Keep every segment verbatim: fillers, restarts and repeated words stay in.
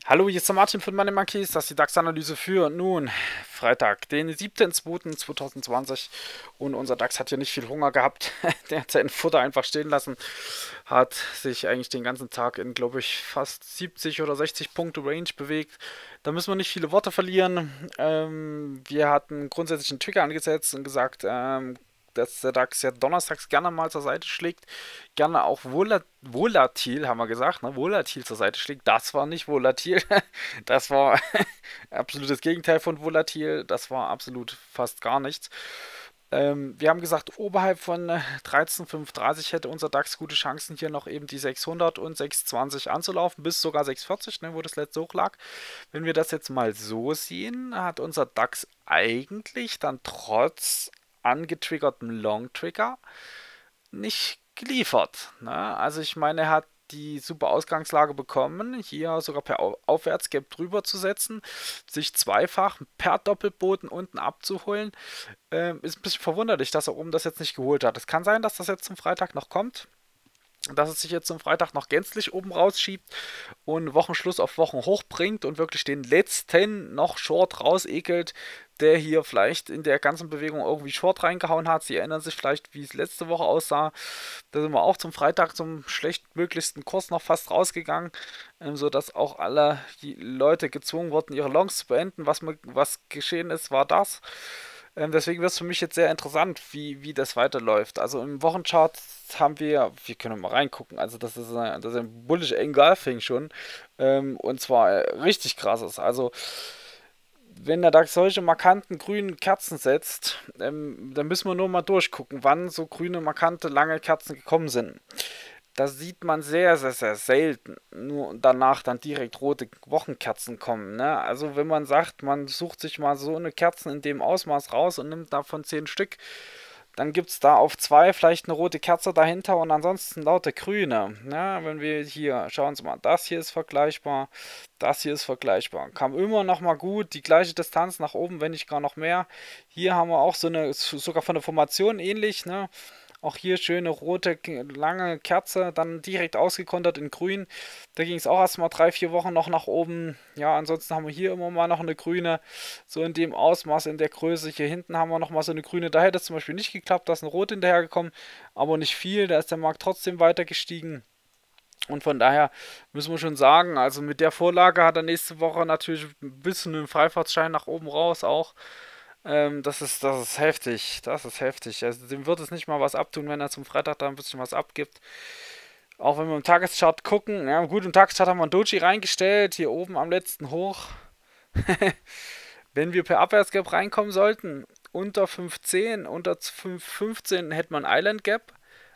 Hallo, hier ist der Martin von Money Monkeys, das ist die DAX-Analyse für nun Freitag, den siebten zweiten zweitausendzwanzig, und unser DAX hat hier nicht viel Hunger gehabt, der hat sein Futter einfach stehen lassen, hat sich eigentlich den ganzen Tag in, glaube ich, fast siebzig oder sechzig Punkte Range bewegt. Da müssen wir nicht viele Worte verlieren. Ähm, wir hatten grundsätzlich einen Trigger angesetzt und gesagt, ähm, dass der DAX ja donnerstags gerne mal zur Seite schlägt, gerne auch vola volatil, haben wir gesagt, ne? Volatil zur Seite schlägt. Das war nicht volatil, das war absolutes Gegenteil von volatil, das war absolut fast gar nichts. Ähm, wir haben gesagt, oberhalb von äh, dreizehn Komma fünfunddreißig hätte unser DAX gute Chancen, hier noch eben die sechshundert und sechshundertzwanzig anzulaufen, bis sogar sechshundertvierzig, ne, wo das letzte hoch lag. Wenn wir das jetzt mal so sehen, hat unser DAX eigentlich dann trotz angetriggertem Long Trigger nicht geliefert. Ne? Also ich meine, er hat die super Ausgangslage bekommen, hier sogar per Aufwärtsgap drüber zu setzen, sich zweifach per Doppelboden unten abzuholen. Ähm, ist ein bisschen verwunderlich, dass er oben das jetzt nicht geholt hat. Es kann sein, dass das jetzt zum Freitag noch kommt, dass es sich jetzt zum Freitag noch gänzlich oben rausschiebt und Wochenschluss auf Wochen hochbringt und wirklich den letzten noch Short rausekelt, der hier vielleicht in der ganzen Bewegung irgendwie Short reingehauen hat. Sie erinnern sich vielleicht, wie es letzte Woche aussah. Da sind wir auch zum Freitag zum schlechtmöglichsten Kurs noch fast rausgegangen, ähm, sodass auch alle die Leute gezwungen wurden, ihre Longs zu beenden. Was, was geschehen ist, war das. Ähm, deswegen wird es für mich jetzt sehr interessant, wie, wie das weiterläuft. Also im Wochenchart haben wir, wir können mal reingucken, also das ist ein, das ist ein bullish Engulfing schon, ähm, und zwar äh, richtig krasses. Also wenn der DAX solche markanten grünen Kerzen setzt, ähm, dann müssen wir nur mal durchgucken, wann so grüne markante lange Kerzen gekommen sind. Das sieht man sehr, sehr, sehr selten. Nur danach dann direkt rote Wochenkerzen kommen. Ne? Also wenn man sagt, man sucht sich mal so eine Kerzen in dem Ausmaß raus und nimmt davon zehn Stück, dann gibt es da auf zwei vielleicht eine rote Kerze dahinter und ansonsten lauter grüne. Ne? Wenn wir hier, schauen Sie mal, das hier ist vergleichbar, das hier ist vergleichbar. Kam immer noch mal gut, die gleiche Distanz nach oben, wenn nicht gar noch mehr. Hier haben wir auch so eine, sogar von der Formation ähnlich, ne? Auch hier schöne rote, lange Kerze, dann direkt ausgekontert in grün. Da ging es auch erstmal drei, vier Wochen noch nach oben. Ja, ansonsten haben wir hier immer mal noch eine grüne, so in dem Ausmaß, in der Größe. Hier hinten haben wir noch mal so eine grüne. Da hätte es zum Beispiel nicht geklappt, da ist ein Rot hinterhergekommen, aber nicht viel. Da ist der Markt trotzdem weiter gestiegen. Und von daher müssen wir schon sagen, also mit der Vorlage hat er nächste Woche natürlich ein bisschen einen Freifahrtschein nach oben raus auch. Ähm, das ist, das ist heftig. Das ist heftig. Also dem wird es nicht mal was abtun, wenn er zum Freitag da ein bisschen was abgibt. Auch wenn wir im Tageschart gucken. Ja, gut, im Tageschart haben wir einen Doji reingestellt. Hier oben am letzten Hoch. Wenn wir per Abwärtsgap reinkommen sollten, unter fünf Komma zehn, unter fünf Komma fünfzehn hätte man Island Gap.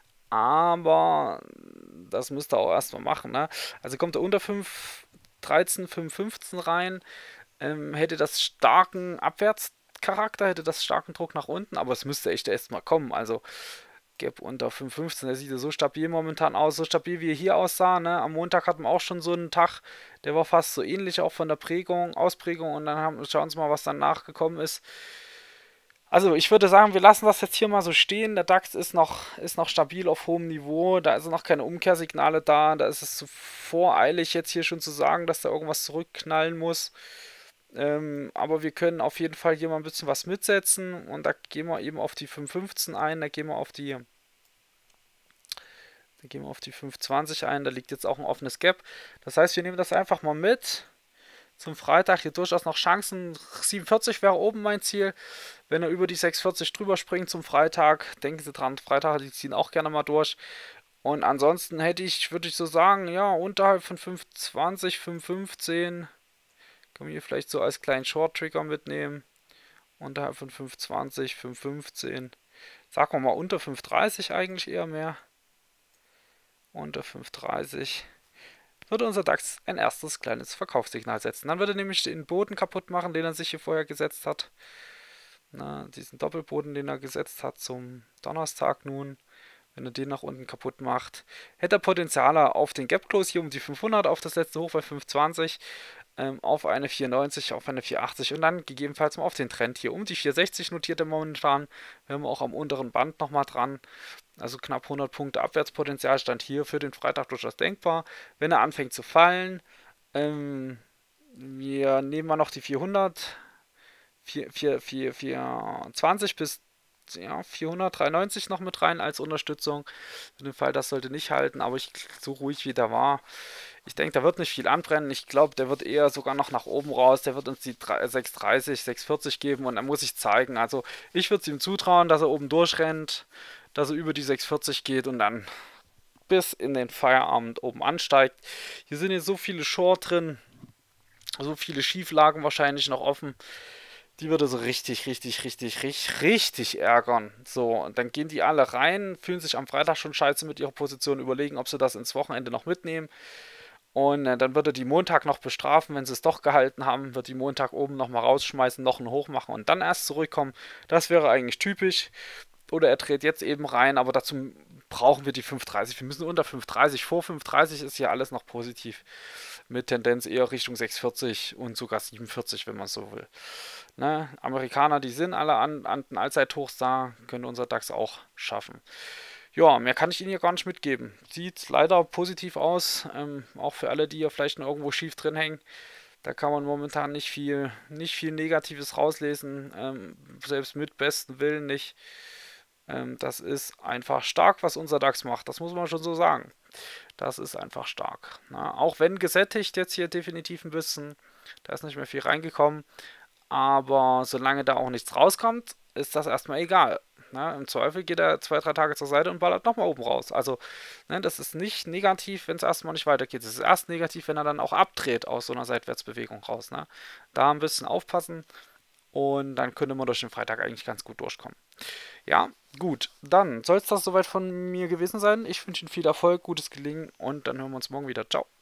Aber das müsste auch erstmal machen. Ne? Also kommt er unter fünf Komma dreizehn, fünf Komma fünfzehn rein, ähm, hätte das starken Abwärtscharakter, hätte das starken Druck nach unten, aber es müsste echt erstmal kommen. Also Gap unter fünf Komma fünfzehn, der sieht ja so stabil momentan aus, so stabil wie er hier aussah. Ne? Am Montag hatten wir auch schon so einen Tag, der war fast so ähnlich, auch von der Prägung, Ausprägung, und dann haben, schauen wir uns mal, was dann nachgekommen ist. Also ich würde sagen, wir lassen das jetzt hier mal so stehen. Der DAX ist noch, ist noch stabil auf hohem Niveau. Da sind noch keine Umkehrsignale da. Da ist es zu voreilig, jetzt hier schon zu sagen, dass da irgendwas zurückknallen muss. Ähm, aber wir können auf jeden Fall hier mal ein bisschen was mitsetzen. Und da gehen wir eben auf die fünf Komma fünfzehn ein. Da gehen wir auf die, da gehen wir auf die fünf Komma zwanzig ein. Da liegt jetzt auch ein offenes Gap. Das heißt, wir nehmen das einfach mal mit. Zum Freitag hier durchaus noch Chancen. siebenundvierzig wäre oben mein Ziel. Wenn er über die sechsundvierzig drüber springt zum Freitag, denken Sie dran, Freitag, die ziehen auch gerne mal durch. Und ansonsten hätte ich, würde ich so sagen, ja, unterhalb von fünf Komma zwanzig, fünf Komma fünfzehn. Können wir hier vielleicht so als kleinen Short-Trigger mitnehmen. Unterhalb von fünf Komma zwanzig, fünf Komma fünfzehn. Sagen wir mal unter fünf Komma dreißig eigentlich eher mehr. Unter fünf Komma dreißig. Würde unser DAX ein erstes kleines Verkaufssignal setzen. Dann würde er nämlich den Boden kaputt machen, den er sich hier vorher gesetzt hat. Na, diesen Doppelboden, den er gesetzt hat zum Donnerstag nun. Wenn er den nach unten kaputt macht, hätte er Potenzial auf den Gap Close hier um die fünfhundert, auf das letzte Hoch bei fünf Komma zwanzig, ähm, auf eine vier neunzig, auf eine vier achtzig und dann gegebenenfalls mal auf den Trend hier um die vier sechzig notiert er momentan. Wir haben auch am unteren Band nochmal dran. Also knapp hundert Punkte Abwärtspotenzial stand hier für den Freitag durchaus denkbar. Wenn er anfängt zu fallen, ähm, Wir nehmen mal noch die vierhundert, vier, vier, vier, vierhundertzwanzig bis ja, vierhundertdreiundneunzig noch mit rein als Unterstützung. Für den Fall, das sollte nicht halten, aber ich, so ruhig wie der war. Ich denke, da wird nicht viel anbrennen. Ich glaube, der wird eher sogar noch nach oben raus. Der wird uns die sechs dreißig, sechs vierzig geben und dann muss ich zeigen. Also ich würde es ihm zutrauen, dass er oben durchrennt, dass er über die sechs vierzig geht und dann bis in den Feierabend oben ansteigt. Hier sind jetzt so viele Short drin, so viele Schieflagen wahrscheinlich noch offen. Die würde so richtig, richtig, richtig, richtig, richtig ärgern. So, und dann gehen die alle rein, fühlen sich am Freitag schon scheiße mit ihrer Position, überlegen, ob sie das ins Wochenende noch mitnehmen. Und äh, dann wird er die Montag noch bestrafen, wenn sie es doch gehalten haben, wird die Montag oben nochmal rausschmeißen, noch einen hoch machen und dann erst zurückkommen. Das wäre eigentlich typisch. Oder er dreht jetzt eben rein, aber dazu brauchen wir die fünf dreißig. Wir müssen unter fünf dreißig. Vor fünf dreißig ist hier alles noch positiv. Mit Tendenz eher Richtung sechs vierzig und sogar sieben vierzig, wenn man so will. Ne? Amerikaner, die sind alle an, an den Allzeithochs da, könnte unser DAX auch schaffen. Ja, mehr kann ich Ihnen hier gar nicht mitgeben. Sieht leider positiv aus, ähm, auch für alle, die hier vielleicht noch irgendwo schief drin hängen. Da kann man momentan nicht viel, nicht viel Negatives rauslesen, ähm, selbst mit besten Willen nicht. Ähm, das ist einfach stark, was unser DAX macht. Das muss man schon so sagen. Das ist einfach stark. Na, auch wenn gesättigt jetzt hier definitiv ein bisschen, da ist nicht mehr viel reingekommen. Aber solange da auch nichts rauskommt, ist das erstmal egal. Na, im Zweifel geht er zwei, drei Tage zur Seite und ballert nochmal oben raus. Also, ne, das ist nicht negativ, wenn es erstmal nicht weitergeht. Es ist erst negativ, wenn er dann auch abdreht aus so einer Seitwärtsbewegung raus. Ne? Da ein bisschen aufpassen und dann könnte man durch den Freitag eigentlich ganz gut durchkommen. Ja, gut. Dann soll es das soweit von mir gewesen sein. Ich wünsche Ihnen viel Erfolg, gutes Gelingen und dann hören wir uns morgen wieder. Ciao.